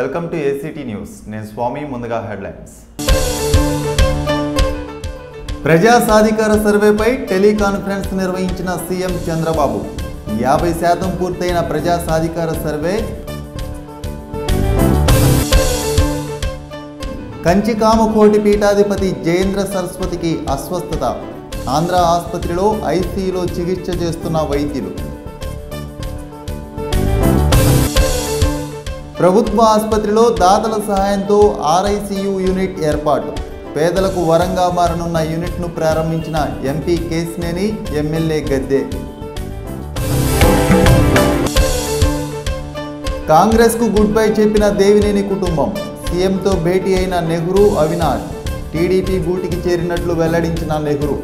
Welcome to ACT news. నేను స్వామి. ముందుగా headlines. ప్రజా సాధికార సర్వేపై టెలికాన్ఫరెన్స్ నిర్వహించిన సీఎం చంద్రబాబు. 50% పూర్తయిన ప్రజా సాధికార సర్వే. కంచికామకోటి పీఠాధిపతి జయేంద్ర సరస్వతికి అస్వస్థత. ఆంధ్ర ఆసుపత్రిలో ఐసీయూలో చికిత్స చేస్తున్న వైద్యులు. ప్రభుత్వ ఆసుపత్రిలో దాతల సహాయంతో ఆర్ఐసీయూ యూనిట్ ఏర్పాటు. పేదలకు వరంగా మారనున్న యూనిట్ను ప్రారంభించిన ఎంపీ కేసినేని, ఎమ్మెల్యే గద్దె. కాంగ్రెస్కు గుడ్ బై చెప్పిన దేవినేని కుటుంబం. సీఎంతో భేటీ అయిన నెహ్రూ, అవినాష్. టీడీపీ గూటికి చేరినట్లు వెల్లడించిన నెహ్రూ.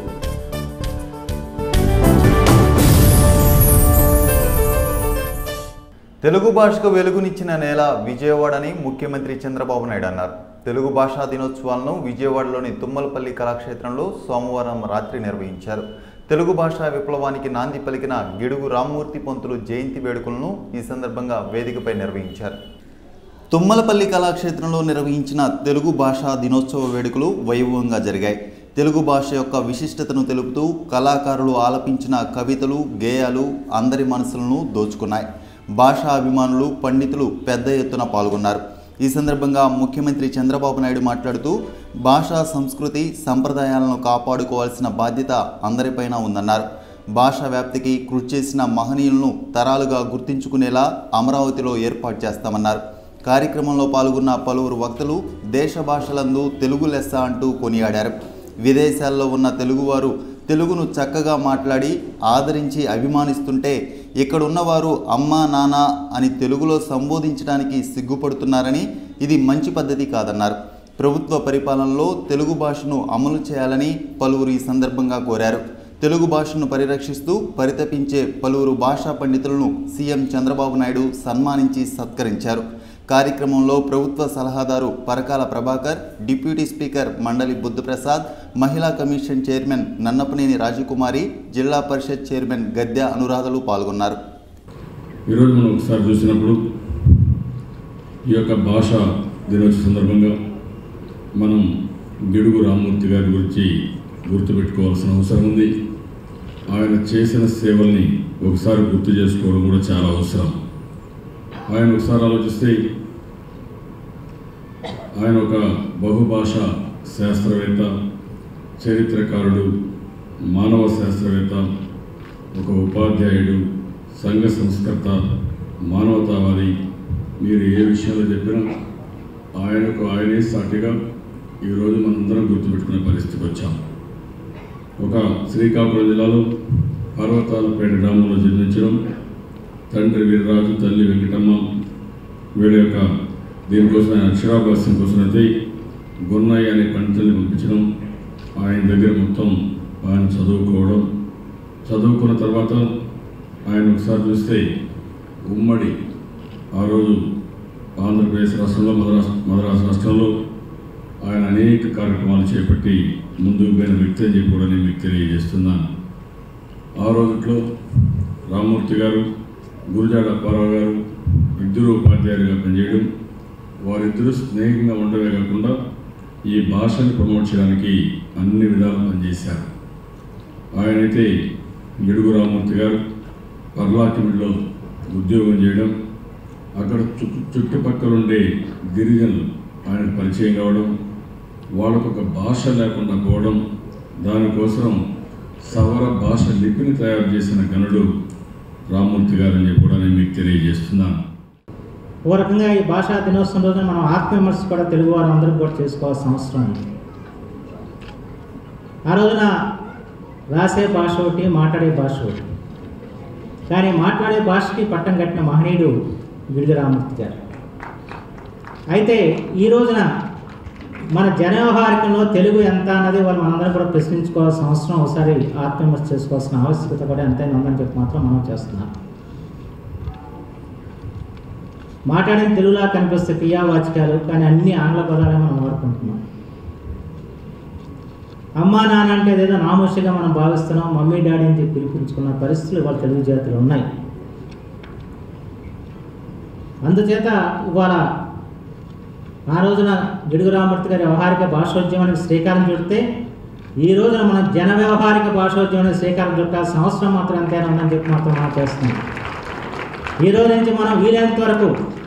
తెలుగు భాషకు వెలుగునిచ్చిన నేల విజయవాడని ముఖ్యమంత్రి చంద్రబాబు నాయుడు అన్నారు. తెలుగు భాషా దినోత్సవాలను విజయవాడలోని తుమ్మలపల్లి కళాక్షేత్రంలో సోమవారం రాత్రి నిర్వహించారు. తెలుగు భాషా విప్లవానికి నాంది పలికిన గిడుగు రామ్మూర్తి పంతులు జయంతి వేడుకలను ఈ సందర్భంగా వేదికపై నిర్వహించారు. తుమ్మలపల్లి కళాక్షేత్రంలో నిర్వహించిన తెలుగు భాషా దినోత్సవ వేడుకలు వైభవంగా జరిగాయి. తెలుగు భాష యొక్క విశిష్టతను తెలుపుతూ కళాకారులు ఆలపించిన కవితలు, గేయాలు అందరి మనసులను దోచుకున్నాయి. భాషా అభిమానులు, పండితులు పెద్ద ఎత్తున పాల్గొన్నారు. ఈ సందర్భంగా ముఖ్యమంత్రి చంద్రబాబు నాయుడు మాట్లాడుతూ భాషా సంస్కృతి సంప్రదాయాలను కాపాడుకోవాల్సిన బాధ్యత అందరిపైన ఉందన్నారు. భాషా వ్యాప్తికి కృషి చేసిన మహనీయులను తరాలుగా గుర్తించుకునేలా అమరావతిలో ఏర్పాటు చేస్తామన్నారు. కార్యక్రమంలో పాల్గొన్న పలువురు వక్తలు దేశ భాషలందు తెలుగు లెస్స అంటూ కొనియాడారు. విదేశాల్లో ఉన్న తెలుగువారు తెలుగును చక్కగా మాట్లాడి ఆదరించి అభిమానిస్తుంటే ఇక్కడున్నవారు అమ్మా, నాన్న అని తెలుగులో సంబోధించడానికి సిగ్గుపడుతున్నారని, ఇది మంచి పద్ధతి కాదన్నారు. ప్రభుత్వ పరిపాలనలో తెలుగు భాషను అమలు చేయాలని పలువురు ఈ సందర్భంగా కోరారు. తెలుగు భాషను పరిరక్షిస్తూ పరితపించే పలువురు భాషా పండితులను సీఎం చంద్రబాబు నాయుడు సన్మానించి సత్కరించారు. కార్యక్రమంలో ప్రభుత్వ సలహాదారు పరకాల ప్రభాకర్, డిప్యూటీ స్పీకర్ మండలి బుద్ధప్రసాద్, మహిళా కమిషన్ చైర్మన్ నన్నపనేని రాజకుమారి, జిల్లా పరిషత్ చైర్మన్ గద్దె అనురాధలు పాల్గొన్నారు. ఈరోజు మనం ఒకసారి చూసినప్పుడు ఈ యొక్క భాషా దినోత్సవ సందర్భంగా మనం గిడుగు రామ్మూర్తి గారి గురించి గుర్తుపెట్టుకోవాల్సిన అవసరం ఉంది. ఆయన చేసిన సేవల్ని ఒకసారి గుర్తు చేసుకోవడం కూడా చాలా అవసరం. ఆయన ఒకసారి ఆలోచిస్తే ఆయన ఒక బహుభాషా శాస్త్రవేత్త, చరిత్రకారుడు, మానవ శాస్త్రవేత్త, ఒక ఉపాధ్యాయుడు, సంఘ సంస్కర్త, మానవతావాది. మీరు ఏ విషయంలో చెప్పినా ఆయనే సాటిగా ఈరోజు మనందరం గుర్తుపెట్టుకునే పరిస్థితికి వచ్చాం. ఒక శ్రీకాకుళం జిల్లాలో పర్వతాలపేట గ్రామంలో జన్మించడం, తండ్రి వీరరాజు, తల్లి వెంకటమ్మ, వీళ్ళ యొక్క దీనికోసం ఆయన అక్షరాభ్యాసం కోసం అయితే గున్నయ్య అనే పండితుల్ని పంపించడం, ఆయన దగ్గర మొత్తం ఆయన చదువుకున్న తర్వాత ఆయన ఒకసారి చూస్తే ఉమ్మడి ఆ రోజు ఆంధ్రప్రదేశ్ రాష్ట్రంలో, మద్రాసు రాష్ట్రంలో ఆయన అనేక కార్యక్రమాలు చేపట్టి ముందుకు పోయిన వ్యక్తి అని చెప్పి కూడా నేను మీకు తెలియజేస్తున్నాను. ఆ రోజుట్లో రామ్మూర్తి గారు, గురజాడ అప్పారావు గారు ఇద్దరు ఉపాధ్యాయులుగా పనిచేయడం, వారిద్దరూ స్నేహంగా ఉండడమే కాకుండా ఈ భాషను ప్రమోట్ చేయడానికి అన్ని విధాలు పనిచేశారు. ఆయనైతే గిడుగు రామ్మూర్తి గారు పర్లాకిమిడిలో ఉద్యోగం చేయడం, అక్కడ చుట్టుపక్కల ఉండే గిరిజనులు ఆయనకు పరిచయం కావడం, వాళ్ళకు ఒక భాష లేకుండా పోవడం, దానికోసం సవర భాష లిపిని తయారు చేసిన గనుడు రామ్మూర్తి గారని కూడా నేను మీకు తెలియజేస్తున్నాను. ఓ రకంగా ఈ భాషా దినోత్సవం రోజున మనం ఆత్మవిమర్శ కూడా తెలుగు వారు అందరూ కూడా చేసుకోవాల్సిన అవసరం ఉంది. ఆ రోజున రాసే భాష ఒకటి, మాట్లాడే భాష ఒకటి. కానీ మాట్లాడే భాషకి పట్టం కట్టిన మహనీయుడు గిడుగు రామ్మూర్తి గారు. అయితే ఈ రోజున మన జనవ్యవహారికంలో తెలుగు ఎంత అన్నది వాళ్ళు మనందరం కూడా ప్రశ్నించుకోవాల్సిన అవసరం, ఒకసారి ఆత్మవిమర్శ చేసుకోవాల్సిన ఆవశ్యకత కూడా ఎంతైనా ఉందని చెప్పి మాత్రం మనం చేస్తున్నాం. మాట్లాడిన తెలుగులా కనిపిస్తే క్రియావాచకాలు, కానీ అన్ని ఆంగ్ల పదాలే మనం వాడుకుంటున్నాం. అమ్మా నాన్న అంటే ఏదో నామోషిగా మనం భావిస్తున్నాం. మమ్మీ డాడీ అని పిలిపించుకున్న పరిస్థితులు ఇవాళ తెలుగు జాతిలో ఉన్నాయి. అందుచేత ఇవాళ ఆ రోజున గిడుగు రామమూర్తి గారి వ్యవహారిక భాషోద్యమానికి శ్రీకారం చుడితే ఈ రోజున మనం జన వ్యవహారిక భాషోద్యమానికి శ్రీకారం చుట్టాల్సిన అవసరం మాత్రం ఎంతైనా ఉందని చెప్పి మాత్రం మనం చేస్తున్నాం. ఈ రోజు నుంచి మనం వీలైనంత వరకు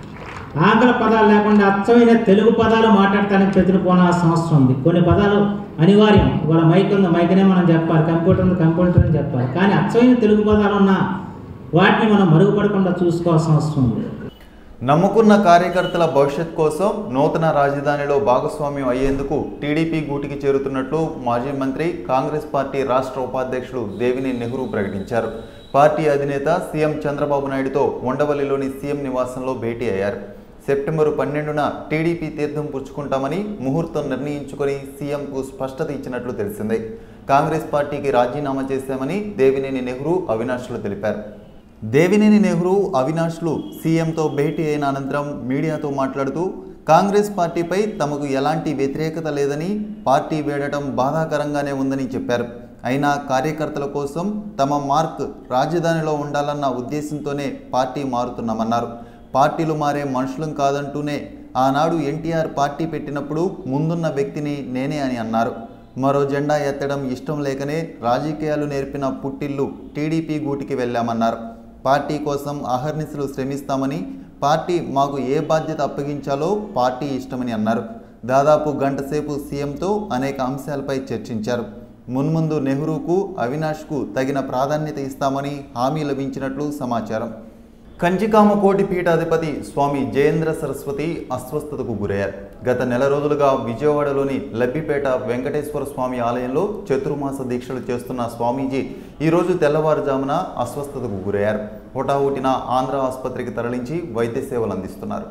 ఆంగ్ల పదాలు లేకుండా అచ్చమైన తెలుగు పదాలు మాట్లాడటానికి ప్రతిపోనాల్సిన అవసరం ఉంది. కొన్ని పదాలు అనివార్యం. ఇవాళ మైక్ ఉంది, మైక్నే మనం చెప్పాలి, కంప్యూటర్ ఉంది, కంప్యూటర్ అని చెప్పాలి. కానీ అచ్చమైన తెలుగు పదాలు ఉన్న వాటిని మనం మరుగుపడకుండా చూసుకోవాల్సిన అవసరం ఉంది. నమ్ముకున్న కార్యకర్తల భవిష్యత్ కోసం నూతన రాజధానిలో భాగస్వామ్యం అయ్యేందుకు టీడీపీ గూటికి చేరుతున్నట్లు మాజీ మంత్రి కాంగ్రెస్ పార్టీ రాష్ట్ర ఉపాధ్యక్షులు దేవినేని నెహ్రూ ప్రకటించారు. పార్టీ అధినేత సీఎం చంద్రబాబు నాయుడుతో ఉండవల్లిలోని సీఎం నివాసంలో భేటీ అయ్యారు. సెప్టెంబర్ 12న టీడీపీ తీర్థం పుచ్చుకుంటామని ముహూర్తం నిర్ణయించుకొని సీఎంకు స్పష్టత ఇచ్చినట్లు తెలిసింది. కాంగ్రెస్ పార్టీకి రాజీనామా చేశామని దేవినేని నెహ్రూ అవినాష్లు తెలిపారు. దేవినేని నెహ్రూ అవినాష్లు సీఎంతో భేటీ అయిన అనంతరం మీడియాతో మాట్లాడుతూ కాంగ్రెస్ పార్టీపై తమకు ఎలాంటి వ్యతిరేకత లేదని, పార్టీ వేడటం బాధాకరంగానే ఉందని చెప్పారు. అయినా కార్యకర్తల కోసం తమ మార్క్ రాజధానిలో ఉండాలన్న ఉద్దేశంతోనే పార్టీ మారుతున్నామన్నారు. పార్టీలు మారే మనుషులం కాదంటూనే ఆనాడు ఎన్టీఆర్ పార్టీ పెట్టినప్పుడు ముందున్న వ్యక్తిని నేనే అని అన్నారు. మరో జెండా ఎత్తడం ఇష్టం లేకనే రాజకీయాలు నేర్పిన పుట్టిల్లు టీడీపీ గూటికి వెళ్ళామన్నారు. పార్టీ కోసం అహర్నిశలు శ్రమిస్తామని, పార్టీ మాకు ఏ బాధ్యత అప్పగించాలో పార్టీ ఇష్టమని అన్నారు. దాదాపు గంట సేపు సీఎంతో అనేక అంశాలపై చర్చించారు. మున్ముందు నెహ్రూకు, అవినాష్కు తగిన ప్రాధాన్యత ఇస్తామని హామీ లభించినట్లు సమాచారం. కంచికామకోటి పీఠాధిపతి స్వామి జయేంద్ర సరస్వతి అస్వస్థతకు గురయ్యారు. గత నెల రోజులుగా విజయవాడలోని లబ్బిపేట వెంకటేశ్వర స్వామి ఆలయంలో చతుర్మాస దీక్షలు చేస్తున్న స్వామీజీ ఈరోజు తెల్లవారుజామున అస్వస్థతకు గురయ్యారు. హుటాహుటిన ఆంధ్ర ఆసుపత్రికి తరలించి వైద్య సేవలు అందిస్తున్నారు.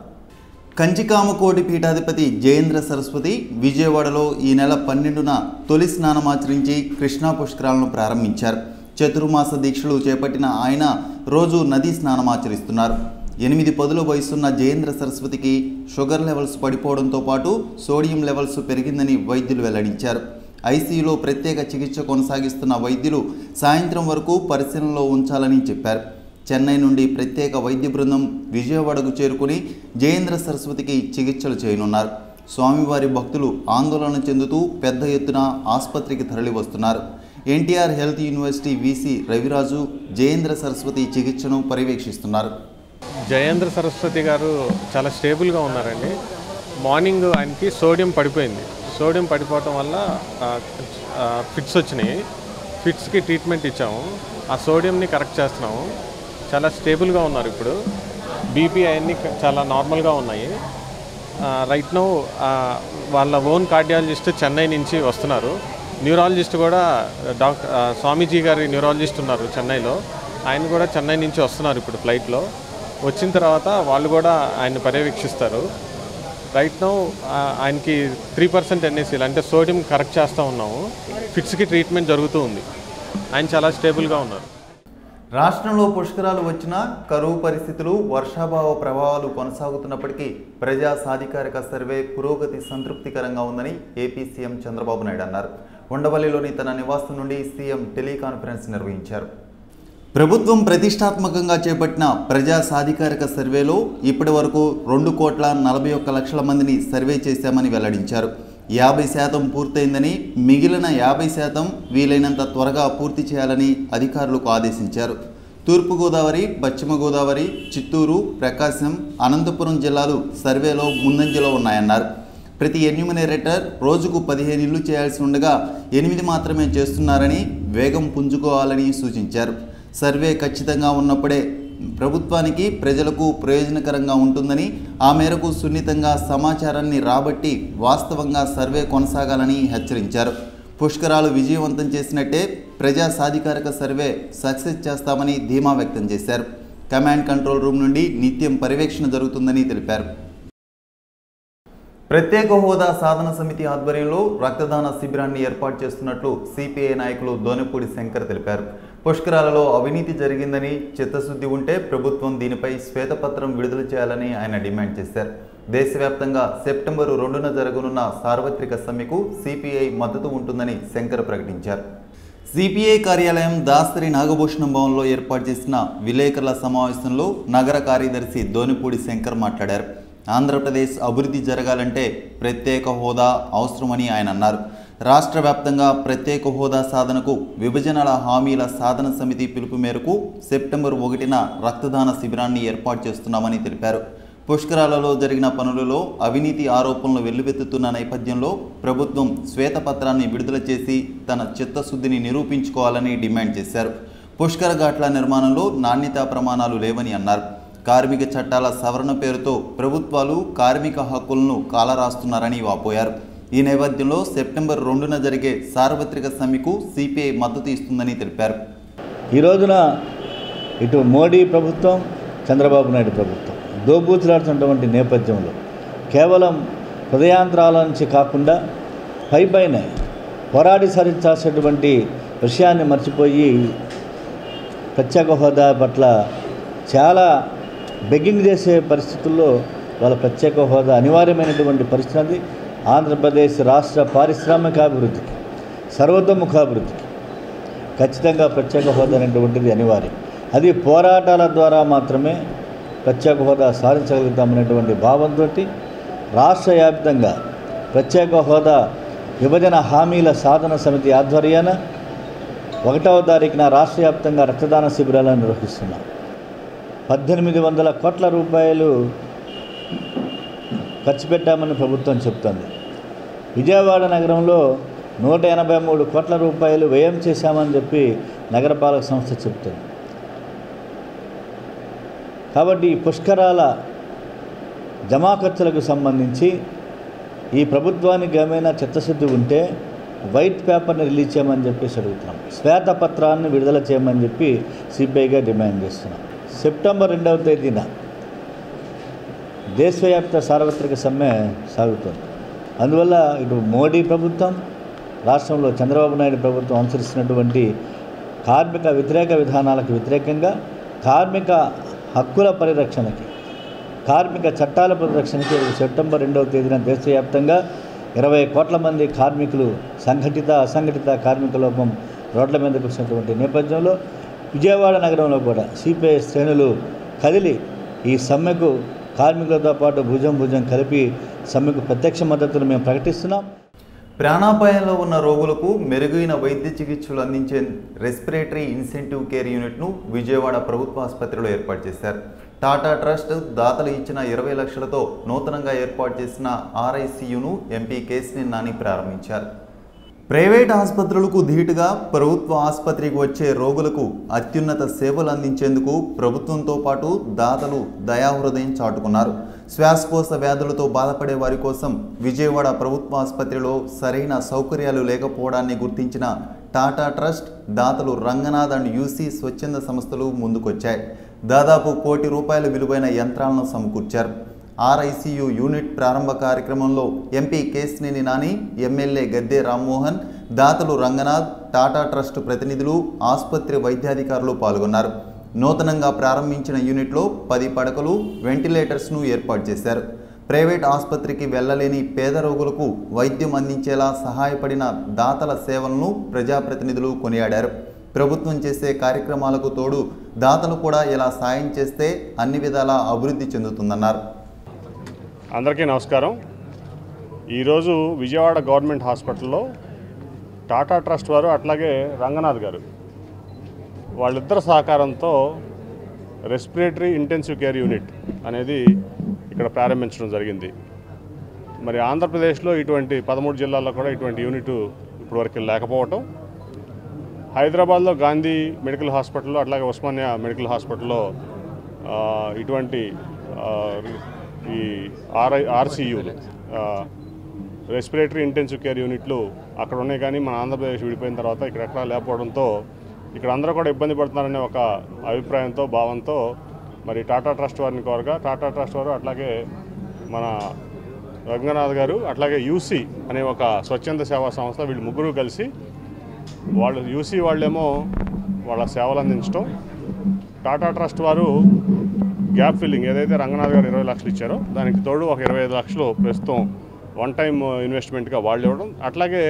కంచికామకోటి పీఠాధిపతి జయేంద్ర సరస్వతి విజయవాడలో ఈ నెల 12న తొలి స్నానమాచరించి కృష్ణా పుష్కరాలను ప్రారంభించారు. చతుర్మాస దీక్షలు చేపట్టిన ఆయన రోజు నదీ స్నానమాచరిస్తున్నారు. 8 పదుల వయసున్న జయేంద్ర సరస్వతికి షుగర్ లెవెల్స్ పడిపోవడంతో పాటు సోడియం లెవెల్స్ పెరిగిందని వైద్యులు వెల్లడించారు. ఐసీయూలో ప్రత్యేక చికిత్స కొనసాగిస్తున్న వైద్యులు సాయంత్రం వరకు పరిశీలనలో ఉంచాలని చెప్పారు. చెన్నై నుండి ప్రత్యేక వైద్య బృందం విజయవాడకు చేరుకుని జయేంద్ర సరస్వతికి చికిత్సలు చేయనున్నారు. స్వామివారి భక్తులు ఆందోళన చెందుతూ పెద్ద ఎత్తున ఆసుపత్రికి తరలి వస్తున్నారు. NTR health university VC Raviraju Jayendra Saraswati చికిత్సను పర్యవేక్షిస్తున్నారు. జయేంద్ర సరస్వతి గారు చాలా స్టేబుల్గా ఉన్నారండి. మార్నింగ్ ఆయనకి సోడియం పడిపోయింది. సోడియం పడిపోవటం వల్ల ఫిట్స్ వచ్చినాయి. ఫిట్స్కి ట్రీట్మెంట్ ఇచ్చాము. ఆ సోడియంని కరెక్ట్ చేస్తున్నాము. చాలా స్టేబుల్గా ఉన్నారు. ఇప్పుడు బీపీ అవన్నీ చాలా నార్మల్గా ఉన్నాయి. రైట్ నౌ వాళ్ళ ఓన్ కార్డియాలజిస్ట్ చెన్నై నుంచి వస్తున్నారు. న్యూరాలజిస్ట్ కూడా స్వామీజీ గారి న్యూరాలజిస్ట్ ఉన్నారు చెన్నైలో. ఆయన కూడా చెన్నై నుంచి వస్తున్నారు ఇప్పుడు ఫ్లైట్లో. వచ్చిన తర్వాత వాళ్ళు కూడా ఆయన పర్యవేక్షిస్తారు. రైట్ నౌ ఆయనకి 3% ఎన్ఏసీలు అంటే సోడియం కరెక్ట్ చేస్తూ ఉన్నాము. ఫిట్స్కి ట్రీట్మెంట్ జరుగుతూ ఉంది. ఆయన చాలా స్టేబుల్గా ఉన్నారు. రాష్ట్రంలో పుష్కరాలు వచ్చినా కరువు పరిస్థితులు, వర్షాభావ ప్రభావాలు కొనసాగుతున్నప్పటికీ ప్రజా సాధికారిక సర్వే పురోగతి సంతృప్తికరంగా ఉందని ఏపీ సీఎం చంద్రబాబు నాయుడు అన్నారు. ఉండవల్లిలోని తన నివాసం నుండి సీఎం టెలికాన్ఫరెన్స్ నిర్వహించారు. ప్రభుత్వం ప్రతిష్టాత్మకంగా చేపట్టిన ప్రజా సాధికారిక సర్వేలో ఇప్పటి వరకు 2,41,00,000 మందిని సర్వే చేశామని వెల్లడించారు. 50% పూర్తయిందని, మిగిలిన 50% వీలైనంత త్వరగా పూర్తి చేయాలని అధికారులకు ఆదేశించారు. తూర్పుగోదావరి, పశ్చిమ గోదావరి, చిత్తూరు, ప్రకాశం, అనంతపురం జిల్లాలు సర్వేలో ముందంజలో ఉన్నాయన్నారు. ప్రతి ఎన్యూమినేటర్ రోజుకు 15 ఇళ్లు చేయాల్సి ఉండగా 8 మాత్రమే చేస్తున్నారని, వేగం పుంజుకోవాలని సూచించారు. సర్వే ఖచ్చితంగా ఉన్నప్పుడే ప్రభుత్వానికి, ప్రజలకు ప్రయోజనకరంగా ఉంటుందని, ఆ మేరకు సున్నితంగా సమాచారాన్ని రాబట్టి వాస్తవంగా సర్వే కొనసాగాలని హెచ్చరించారు. పుష్కరాలు విజయవంతం చేసినట్టే ప్రజా సాధికారిక సర్వే సక్సెస్ చేస్తామని ధీమా వ్యక్తం చేశారు. కమాండ్ కంట్రోల్ రూమ్ నుండి నిత్యం పర్యవేక్షణ జరుగుతుందని తెలిపారు. ప్రత్యేక హోదా సాధన సమితి ఆధ్వర్యంలో రక్తదాన శిబిరాన్ని ఏర్పాటు చేస్తున్నట్లు సిపిఐ నాయకులు దోనపూడి శంకర్ తెలిపారు. పుష్కరాలలో అవినీతి జరిగిందని, చిత్తశుద్ధి ఉంటే ప్రభుత్వం దీనిపై శ్వేతపత్రం విడుదల చేయాలని ఆయన డిమాండ్ చేశారు. దేశవ్యాప్తంగా సెప్టెంబర్ 2న జరగనున్న సార్వత్రిక సమ్మెకు సిపిఐ మద్దతు ఉంటుందని శంకర్ ప్రకటించారు. సిపిఐ కార్యాలయం దాసరి నాగభూషణం భవన్లో ఏర్పాటు చేసిన విలేకరుల సమావేశంలో నగర కార్యదర్శి దోనిపూడి శంకర్ మాట్లాడారు. ఆంధ్రప్రదేశ్ అభివృద్ధి జరగాలంటే ప్రత్యేక హోదా అవసరమని ఆయన అన్నారు. రాష్ట్ర వ్యాప్తంగా ప్రత్యేక హోదా సాధనకు విభజనల హామీల సాధన సమితి పిలుపు మేరకు సెప్టెంబర్ 1న రక్తదాన శిబిరాన్ని ఏర్పాటు చేస్తున్నామని తెలిపారు. పుష్కరాలలో జరిగిన పనులలో అవినీతి ఆరోపణలు వెల్లువెత్తుతున్న నేపథ్యంలో ప్రభుత్వం శ్వేతపత్రాన్ని విడుదల చేసి తన చిత్తశుద్ధిని నిరూపించుకోవాలని డిమాండ్ చేశారు. పుష్కర ఘాట్ల నిర్మాణంలో నాణ్యతా ప్రమాణాలు లేవని అన్నారు. కార్మిక చట్టాల సవరణ పేరుతో ప్రభుత్వాలు కార్మిక హక్కులను కాలరాస్తున్నారని వాపోయారు. ఈ నేపథ్యంలో సెప్టెంబర్ 2న జరిగే సార్వత్రిక సమ్మెకు సిపిఐ మద్దతు ఇస్తుందని తెలిపారు. ఈ రోజున ఇటు మోడీ ప్రభుత్వం, చంద్రబాబు నాయుడు ప్రభుత్వం దోబూచులాడుతున్నటువంటి నేపథ్యంలో కేవలం హృదయాంతరాల నుంచి కాకుండా పైన పోరాడి సాధించాల్సినటువంటి విషయాన్ని మర్చిపోయి ప్రత్యేక హోదా పట్ల చాలా బెగ్గింగ్ చేసే పరిస్థితుల్లో వాళ్ళ ప్రత్యేక హోదా అనివార్యమైనటువంటి పరిస్థితి. ఆంధ్రప్రదేశ్ రాష్ట్ర పారిశ్రామికాభివృద్ధికి, సర్వతోముఖాభివృద్ధికి ఖచ్చితంగా ప్రత్యేక హోదా అనేటువంటిది అనివార్యం. అది పోరాటాల ద్వారా మాత్రమే ప్రత్యేక హోదా సాధించగలుగుతామనేటువంటి భావంతో రాష్ట్ర వ్యాప్తంగా ప్రత్యేక హోదా విభజన హామీల సాధన సమితి ఆధ్వర్యాన 1వ తారీఖున రాష్ట్ర వ్యాప్తంగా రక్తదాన శిబిరాలను నిర్వహిస్తున్నాం. 1800 కోట్ల రూపాయలు ఖర్చు పెట్టామని ప్రభుత్వం చెప్తుంది. విజయవాడ నగరంలో 183 కోట్ల రూపాయలు వ్యయం చేశామని చెప్పి నగరపాలక సంస్థ చెప్తుంది. కాబట్టి ఈ పుష్కరాల జమా ఖర్చులకు సంబంధించి ఈ ప్రభుత్వానికి ఏమైనా చిత్తశుద్ధి ఉంటే వైట్ పేపర్ని రిలీజ్ చేయమని చెప్పేసి అడుగుతున్నాం. శ్వేతపత్రాన్ని విడుదల చేయమని చెప్పి సిపిఐగా డిమాండ్ చేస్తున్నాం. సెప్టెంబర్ 2వ తేదీన దేశవ్యాప్త సార్వత్రిక సమ్మె సాగుతుంది. అందువల్ల ఇటు మోడీ ప్రభుత్వం, రాష్ట్రంలో చంద్రబాబు నాయుడు ప్రభుత్వం అనుసరిస్తున్నటువంటి కార్మిక వ్యతిరేక విధానాలకు వ్యతిరేకంగా కార్మిక హక్కుల పరిరక్షణకి, కార్మిక చట్టాల పరిరక్షణకి సెప్టెంబర్ 2వ తేదీన దేశవ్యాప్తంగా 20 కోట్ల మంది కార్మికులు సంఘటిత అసంఘటిత కార్మిక లోపం రోడ్ల మీదకు వచ్చినటువంటి నేపథ్యంలో విజయవాడ నగరంలో కూడా సిపిఐ శ్రేణులు కదిలి ఈ సమ్మెకు కార్మికులతో పాటు భుజం కలిపి సమ్మెకు ప్రత్యక్ష మద్దతును మేము ప్రకటిస్తున్నాం. ప్రాణాపాయంలో ఉన్న రోగులకు మెరుగైన వైద్య చికిత్సలు అందించే రెస్పిరేటరీ ఇన్సెంటివ్ కేర్ యూనిట్ను విజయవాడ ప్రభుత్వ ఆసుపత్రిలో ఏర్పాటు చేశారు. టాటా ట్రస్ట్ దాతలు ఇచ్చిన 20 లక్షలతో నూతనంగా ఏర్పాటు చేసిన ఆర్ఐసీయూను ఎంపీ కేసినేని నాని ప్రారంభించారు. ప్రైవేట్ ఆసుపత్రులకు ధీటుగా ప్రభుత్వ ఆసుపత్రికి వచ్చే రోగులకు అత్యున్నత సేవలు అందించేందుకు ప్రభుత్వంతో పాటు దాతలు దయాహృదయం చాటుకున్నారు. శ్వాసకోశ వ్యాధులతో బాధపడే వారి కోసం విజయవాడ ప్రభుత్వ ఆసుపత్రిలో సరైన సౌకర్యాలు లేకపోవడాన్ని గుర్తించిన టాటా ట్రస్ట్, దాతలు రంగనాథ్ అండ్ యూసీ స్వచ్ఛంద సంస్థలు ముందుకొచ్చాయి. దాదాపు ₹1 కోటి విలువైన యంత్రాలను సమకూర్చారు. ఆర్ఐసీయూ యూనిట్ ప్రారంభ కార్యక్రమంలో ఎంపీ కేసినేని నాని, ఎమ్మెల్యే గద్దె రామ్మోహన్, దాతలు రంగనాథ్, టాటా ట్రస్ట్ ప్రతినిధులు, ఆసుపత్రి వైద్యాధికారులు పాల్గొన్నారు. నూతనంగా ప్రారంభించిన యూనిట్లో 10 పడకలు, వెంటిలేటర్స్ను ఏర్పాటు చేశారు. ప్రైవేట్ ఆసుపత్రికి వెళ్లలేని పేద రోగులకు వైద్యం అందించేలా సహాయపడిన దాతల సేవలను ప్రజాప్రతినిధులు కొనియాడారు. ప్రభుత్వం చేసే కార్యక్రమాలకు తోడు దాతలు కూడా ఇలా సాయం చేస్తే అన్ని విధాలా అభివృద్ధి చెందుతుందన్నారు. అందరికీ నమస్కారం. ఈరోజు విజయవాడ గవర్నమెంట్ హాస్పిటల్లో టాటా ట్రస్ట్ వారు అట్లాగే రంగనాథ్ గారు వాళ్ళిద్దరి సహకారంతో రెస్పిరేటరీ ఇంటెన్సివ్ కేర్ యూనిట్ అనేది ఇక్కడ ప్రారంభించడం జరిగింది. మరి ఆంధ్రప్రదేశ్లో ఇటువంటి 13 జిల్లాల్లో కూడా ఇటువంటి యూనిట్ ఇప్పటివరకు లేకపోవటం, హైదరాబాద్లో గాంధీ మెడికల్ హాస్పిటల్లో అట్లాగే ఉస్మానియా మెడికల్ హాస్పిటల్లో ఇటువంటి ఈ ఆర్సీయూలు రెస్పిరేటరీ ఇంటెన్సివ్ కేర్ యూనిట్లు అక్కడ ఉన్నాయి. కానీ మన ఆంధ్రప్రదేశ్ విడిపోయిన తర్వాత ఇక్కడెక్కడా లేకపోవడంతో ఇక్కడ అందరూ కూడా ఇబ్బంది పడుతున్నారనే ఒక అభిప్రాయంతో, భావంతో మరి టాటా ట్రస్ట్ వారిని కోరగా టాటా ట్రస్ట్ వారు అట్లాగే మన రంగనాథ్ గారు అట్లాగే యూసీ అనే ఒక స్వచ్ఛంద సేవా సంస్థ, వీళ్ళు ముగ్గురు కలిసి వాళ్ళు యూసీ వాళ్ళేమో వాళ్ళ సేవలు అందించడం, టాటా ట్రస్ట్ వారు గ్యాప్ ఫిల్లింగ్ ఏదైతే రంగనాథ్ గారు 20 లక్షలు ఇచ్చారో దానికి తోడు ఒక 25 లక్షలు ప్రస్తుతం వన్ టైం ఇన్వెస్ట్మెంట్గా వాళ్ళు ఇవ్వడం. అట్లాగే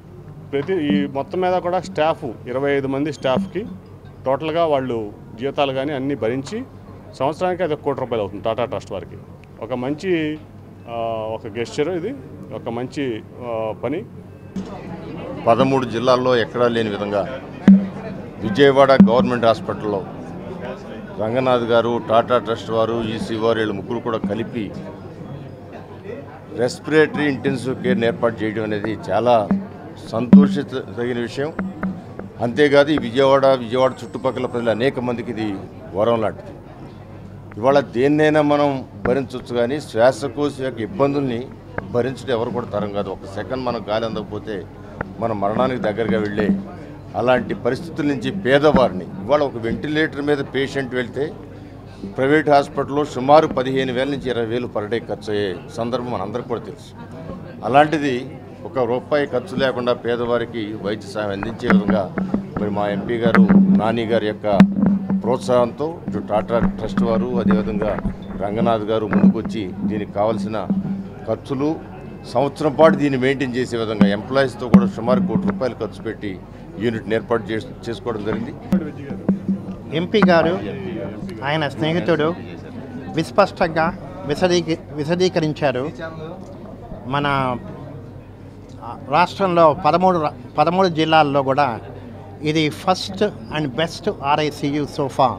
ఈ మొత్తం మీద కూడా స్టాఫ్ 25 మంది స్టాఫ్కి టోటల్గా వాళ్ళు జీతాలు కానీ అన్నీ భరించి సంవత్సరానికి అది ₹1 కోటి అవుతుంది టాటా ట్రస్ట్ వారికి. ఒక మంచి ఒక గెస్చర్, ఇది ఒక మంచి పని. 13 జిల్లాల్లో ఎక్కడా లేని విధంగా విజయవాడ గవర్నమెంట్ హాస్పిటల్లో రంగనాథ్ గారు, టాటా ట్రస్ట్ వారు, ఈసీ వారు వీళ్ళు ముగ్గురు కూడా కలిపి రెస్పిరేటరీ ఇంటెన్సివ్ కేర్ని ఏర్పాటు చేయడం అనేది చాలా సంతోషించదగిన విషయం. అంతేకాదు ఈ విజయవాడ చుట్టుపక్కల ప్రజలు అనేక మందికి ఇది వరం లాంటిది. ఇవాళ దేన్నైనా మనం భరించవచ్చు, కానీ శ్వాసకోశ యొక్క ఇబ్బందుల్ని భరించడం ఎవరు కూడా తరం కాదు. ఒక సెకండ్ మనం గాలి అందకపోతే మనం మరణానికి దగ్గరగా వెళ్ళే అలాంటి పరిస్థితుల నుంచి పేదవారిని, ఇవాళ ఒక వెంటిలేటర్ మీద పేషెంట్ వెళ్తే ప్రైవేట్ హాస్పిటల్లో సుమారు 15,000 నుంచి 20,000 పర్ డే ఖర్చు అయ్యే సందర్భం మనందరికీ కూడా తెలుసు. అలాంటిది ₹1 ఖర్చు లేకుండా పేదవారికి వైద్య సహాయం అందించే విధంగా మరి మా ఎంపీ గారు నాని గారి యొక్క ప్రోత్సాహంతో ఇటు టాటా ట్రస్ట్ వారు, అదేవిధంగా రంగనాథ్ గారు ముందుకొచ్చి దీనికి కావాల్సిన ఖర్చులు సంవత్సరం పాటు దీన్ని మెయింటైన్ చేసే విధంగా ఎంప్లాయీస్తో కూడా సుమారు ₹1 ఖర్చు పెట్టి యూనిట్ని ఏర్పాటు చేసుకోవడం జరిగింది. ఎంపీ గారు ఆయన స్నేహితుడు విస్పష్టంగా విశదీకరించారు. మన రాష్ట్రంలో 13 జిల్లాల్లో కూడా ఇది first and best RICU so far.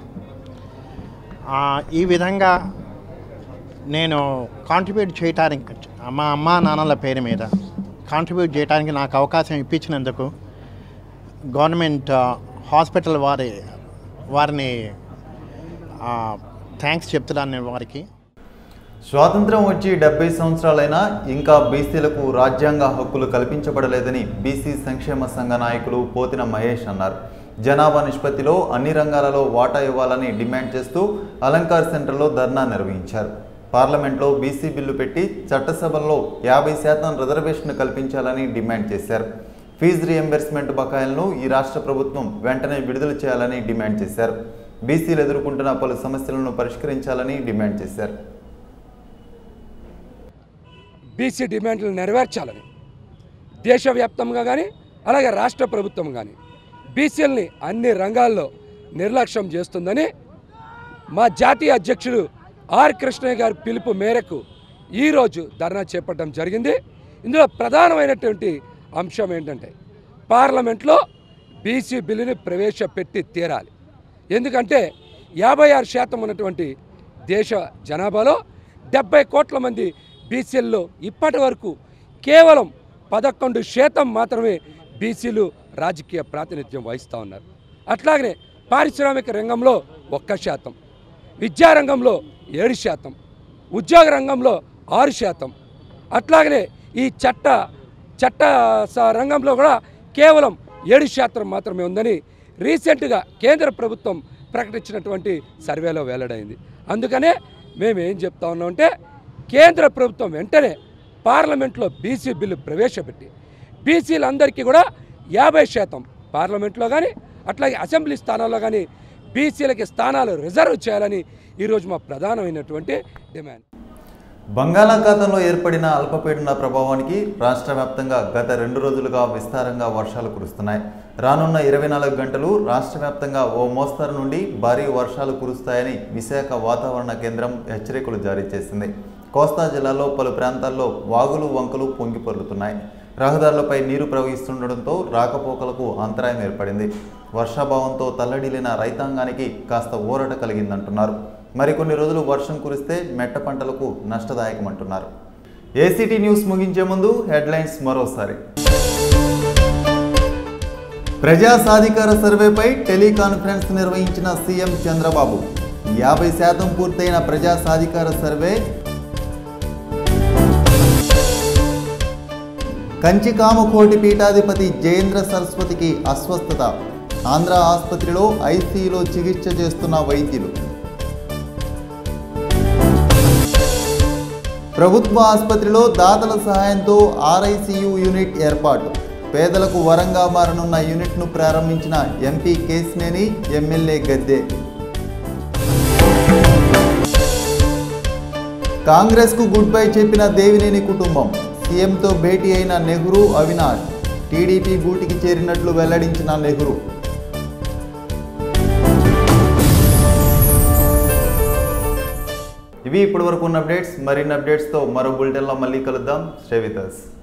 ఈ విధంగా నేను కాంట్రిబ్యూట్ చేయడానికి మా అమ్మా నాన్నల పేరు మీద కాంట్రిబ్యూట్ చేయడానికి నాకు అవకాశం ఇప్పించినందుకు గవర్నమెంట్ హాస్పిటల్ వారిని థ్యాంక్స్ చెప్తున్నాను నేను వారికి. స్వాతంత్రం వచ్చి 70 సంవత్సరాలైనా ఇంకా బీసీలకు రాజ్యాంగ హక్కులు కల్పించబడలేదని బీసీ సంక్షేమ సంఘ నాయకులు పోతిన మహేష్ అన్నారు. జనాభా నిష్పత్తిలో అన్ని రంగాలలో వాటా ఇవ్వాలని డిమాండ్ చేస్తూ అలంకార్ సెంటర్లో ధర్నా నిర్వహించారు. పార్లమెంట్లో బీసీ బిల్లు పెట్టి చట్టసభల్లో 50% రిజర్వేషన్ కల్పించాలని డిమాండ్ చేశారు. ఫీజు రీఎంబర్స్మెంట్ బకాయిలను ఈ రాష్ట్ర ప్రభుత్వం వెంటనే విడుదల చేయాలని డిమాండ్ చేశారు. బీసీలు ఎదుర్కొంటున్న పలు సమస్యలను పరిష్కరించాలని డిమాండ్ చేశారు. బీసీ డిమాండ్లు నెరవేర్చాలని దేశవ్యాప్తంగా కానీ అలాగే రాష్ట్ర ప్రభుత్వం కానీ బీసీలని అన్ని రంగాల్లో నిర్లక్ష్యం చేస్తుందని మా జాతీయ అధ్యక్షుడు ఆర్ కృష్ణయ్య గారి పిలుపు మేరకు ఈరోజు ధర్నా చేపట్టడం జరిగింది. ఇందులో ప్రధానమైనటువంటి అంశం ఏంటంటే పార్లమెంట్లో బీసీ బిల్లుని ప్రవేశపెట్టి తీరాలి. ఎందుకంటే 56% ఉన్నటువంటి దేశ జనాభాలో 70 కోట్ల మంది బీసీల్లో ఇప్పటి వరకు కేవలం 11% మాత్రమే బీసీలు రాజకీయ ప్రాతినిధ్యం వహిస్తూ ఉన్నారు. అట్లాగనే పారిశ్రామిక రంగంలో 1%, విద్యారంగంలో 7%, ఉద్యోగ రంగంలో 6%, అట్లాగనే ఈ చట్ట రంగంలో కూడా కేవలం 7% మాత్రమే ఉందని రీసెంట్గా కేంద్ర ప్రభుత్వం ప్రకటించినటువంటి సర్వేలో వెల్లడైంది. అందుకనే మేము ఏం చెప్తా ఉన్నామంటే కేంద్ర ప్రభుత్వం వెంటనే పార్లమెంట్లో బీసీ బిల్లు ప్రవేశపెట్టి బీసీలందరికీ కూడా 50% పార్లమెంట్లో కానీ అట్లాగే అసెంబ్లీ స్థానాల్లో కానీ బీసీలకి స్థానాలు రిజర్వ్ చేయాలని ఈరోజు మా ప్రధానమైనటువంటి డిమాండ్. బంగాళాఖాతంలో ఏర్పడిన అల్పపీడన ప్రభావానికి రాష్ట్ర వ్యాప్తంగా గత 2 రోజులుగా విస్తారంగా వర్షాలు కురుస్తున్నాయి. రానున్న 24 గంటలు రాష్ట్ర వ్యాప్తంగా ఓ మోస్తరు నుండి భారీ వర్షాలు కురుస్తాయని విశాఖ వాతావరణ కేంద్రం హెచ్చరికలు జారీ చేసింది. కోస్తా జిల్లాలో పలు ప్రాంతాల్లో వాగులు వంకలు పొంగి పొర్లుతున్నాయి. రహదారులపై నీరు ప్రవహిస్తుండటంతో రాకపోకలకు అంతరాయం ఏర్పడింది. వర్షాభావంతో తల్లడిల్లిన రైతాంగానికి కాస్త ఊరట కలిగిందంటున్నారు. మరికొన్ని రోజులు వర్షం కురిస్తే మెట్ట పంటలకు నష్టదాయకమంటున్నారు. ఏసీటీ న్యూస్ ముగించే ముందు హెడ్లైన్స్ మరోసారి. ప్రజా సాధికార సర్వేపై టెలికాన్ఫరెన్స్ నిర్వహించిన సీఎం చంద్రబాబు. 50% పూర్తయిన ప్రజా సాధికార సర్వే. కంచికామకోటి పీఠాధిపతి జయేంద్ర సరస్వతికి అస్వస్థత. ఆంధ్ర ఆసుపత్రిలో ఐసీయూలో చికిత్స చేస్తున్న వైద్యులు. ప్రభుత్వ ఆసుపత్రిలో దాతల సహాయంతో RICU యూనిట్ ఏర్పాటు. పేదలకు వరంగా మారనున్న యూనిట్ను ప్రారంభించిన ఎంపీ కేసినేని, ఎమ్మెల్యే గద్దె. కాంగ్రెస్కు గుడ్ బై చెప్పిన దేవినేని కుటుంబం. సీఎంతో భేటీ అయిన నెహ్రూ, అవినాష్. టీడీపీ గూటికి చేరినట్లు వెల్లడించిన నెహ్రూ. ఇవి ఇప్పటివరకు ఉన్న అప్డేట్స్. మరిన్ని అప్డేట్స్తో మరో బులెటిన్లో మళ్ళీ కలుద్దాం. Stay with us.